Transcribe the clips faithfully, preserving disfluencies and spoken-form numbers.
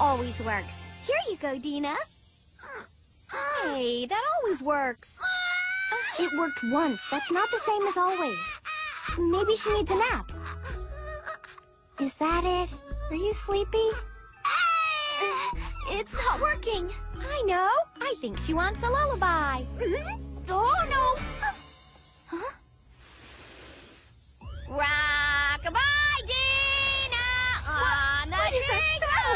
always works. Here you go, Dina. Hey, that always works. It worked once. That's not the same as always. Maybe she needs a nap. Is that it? Are you sleepy? It's not working. I know. I think she wants a lullaby. Oh, no. Huh? Rock-a-bye, Dina! On the What is that sound?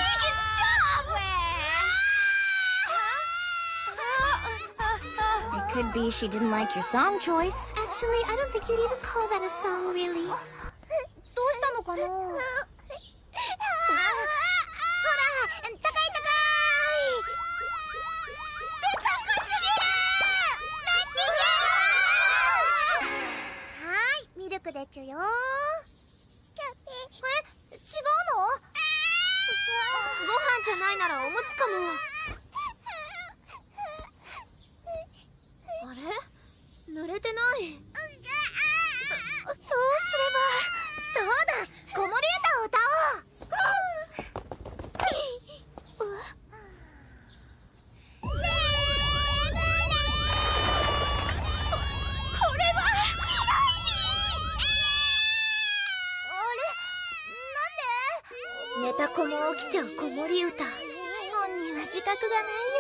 It could be she didn't like your song choice. Actually, I don't think you'd even call that a song, really. どうしたのかな? ほら、高い高い！高すぎる！はーい、ミルクでちゅよ。キャピ。え、違うの？ご飯じゃないならおむつかも。あれ？濡れてない。どうすれば。そうだ、子守歌を歌おう。ねえ、これはひどいに。あれ、なんで？寝た子も起きちゃう子守歌。本人は自覚がないよ。